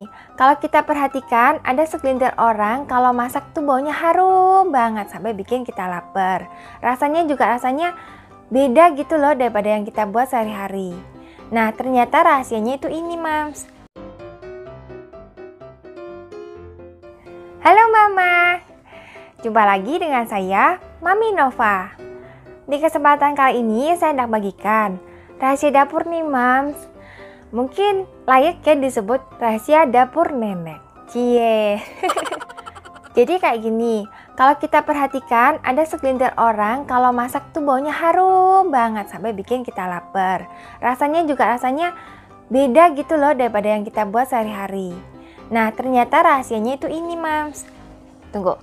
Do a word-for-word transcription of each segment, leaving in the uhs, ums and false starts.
Kalau kita perhatikan, ada segelintir orang kalau masak tuh baunya harum banget sampai bikin kita lapar. Rasanya juga rasanya beda gitu loh daripada yang kita buat sehari-hari. Nah, ternyata rahasianya itu ini, Mams. Halo Mama, jumpa lagi dengan saya, Mami Nova. Di kesempatan kali ini saya hendak bagikan rahasia dapur nih, Mams. Mungkin layak ya disebut rahasia dapur nenek. Cie. Jadi kayak gini, kalau kita perhatikan ada segelintir orang kalau masak tuh baunya harum banget sampai bikin kita lapar. Rasanya juga rasanya beda gitu loh daripada yang kita buat sehari-hari. Nah, ternyata rahasianya itu ini, Mams. Tunggu.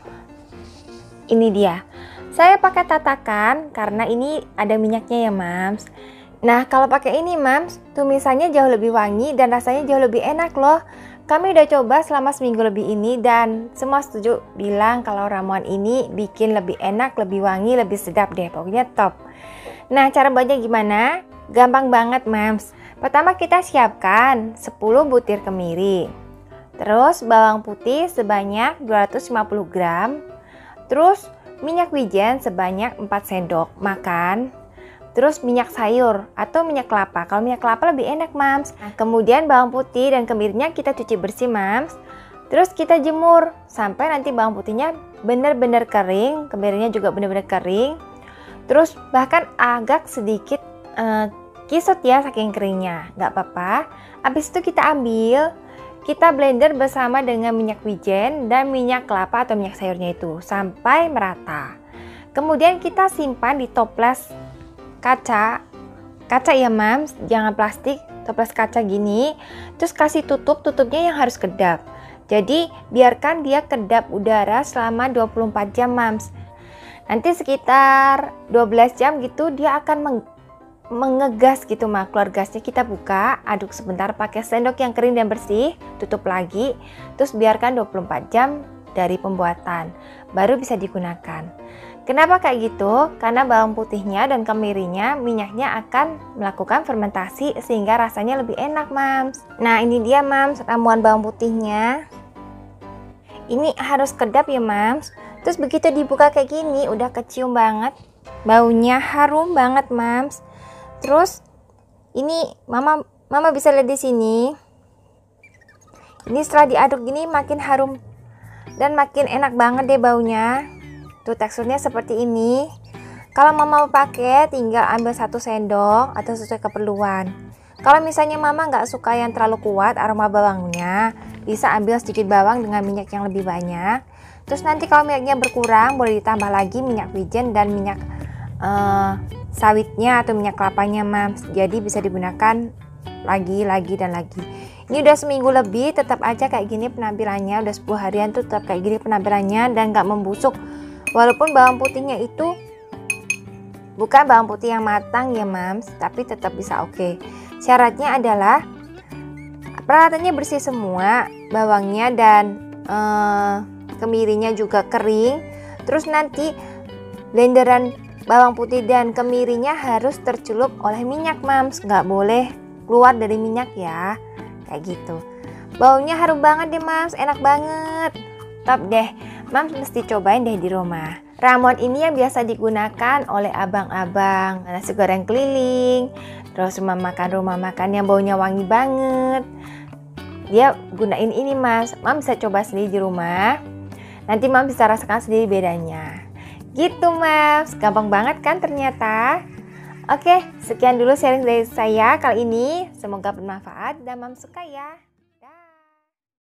Ini dia. Saya pakai tatakan karena ini ada minyaknya ya, Mams. Nah, kalau pakai ini, Mams, tumisannya jauh lebih wangi dan rasanya jauh lebih enak loh. Kami udah coba selama seminggu lebih ini dan semua setuju bilang kalau ramuan ini bikin lebih enak, lebih wangi, lebih sedap deh. Pokoknya top. Nah, cara buatnya gimana? Gampang banget, Mams. Pertama kita siapkan sepuluh butir kemiri. Terus bawang putih sebanyak dua ratus lima puluh gram. Terus minyak wijen sebanyak empat sendok makan. Terus minyak sayur atau minyak kelapa. Kalau minyak kelapa lebih enak, Mams. Nah, kemudian bawang putih dan kemirinya kita cuci bersih, Mams. Terus kita jemur sampai nanti bawang putihnya benar-benar kering, kemirinya juga benar-benar kering. Terus bahkan agak sedikit uh, kisut ya saking keringnya. Nggak apa-apa. Habis itu kita ambil, kita blender bersama dengan minyak wijen dan minyak kelapa atau minyak sayurnya itu sampai merata. Kemudian kita simpan di toples kaca. Kaca ya, Mams, jangan plastik, toples kaca gini. Terus kasih tutup, tutupnya yang harus kedap. Jadi biarkan dia kedap udara selama dua puluh empat jam, Mams. Nanti sekitar dua belas jam gitu dia akan meng mengegas gitu, mak. Keluar gasnya kita buka, aduk sebentar pakai sendok yang kering dan bersih, tutup lagi, terus biarkan dua puluh empat jam dari pembuatan, baru bisa digunakan. Kenapa kayak gitu? Karena bawang putihnya dan kemirinya, minyaknya akan melakukan fermentasi sehingga rasanya lebih enak, Mams. Nah, ini dia, Mams, ramuan bawang putihnya. Ini harus kedap ya, Mams. Terus begitu dibuka kayak gini, udah kecium banget, baunya harum banget, Mams. Terus ini mama mama bisa lihat di sini. Ini setelah diaduk gini makin harum dan makin enak banget deh baunya. Tuh teksturnya seperti ini. Kalau mama mau pakai tinggal ambil satu sendok atau sesuai keperluan. Kalau misalnya mama nggak suka yang terlalu kuat aroma bawangnya, bisa ambil sedikit bawang dengan minyak yang lebih banyak. Terus nanti kalau minyaknya berkurang boleh ditambah lagi minyak wijen dan minyak uh, sawitnya atau minyak kelapanya, Mams. Jadi bisa digunakan lagi, lagi, dan lagi. Ini udah seminggu lebih, tetap aja kayak gini penampilannya. Udah sepuluh harian tuh tetap kayak gini penampilannya dan gak membusuk. Walaupun bawang putihnya itu bukan bawang putih yang matang ya, Mams, tapi tetap bisa oke. Syaratnya adalah peralatannya bersih semua, bawangnya dan eh, kemirinya juga kering. Terus nanti blenderan bawang putih dan kemirinya harus tercelup oleh minyak, Mams. Nggak boleh keluar dari minyak ya. Kayak gitu. Baunya harum banget deh, Mams. Enak banget. Top deh. Mams mesti cobain deh di rumah. Ramuan ini yang biasa digunakan oleh abang-abang nasi goreng keliling. Terus rumah makan rumah makan yang baunya wangi banget. Dia gunain ini, Mas. Mams bisa coba sendiri di rumah. Nanti Mams bisa rasakan sendiri bedanya. Gitu, Mams, gampang banget kan ternyata. Oke, sekian dulu sharing dari saya kali ini. Semoga bermanfaat dan Mams suka ya.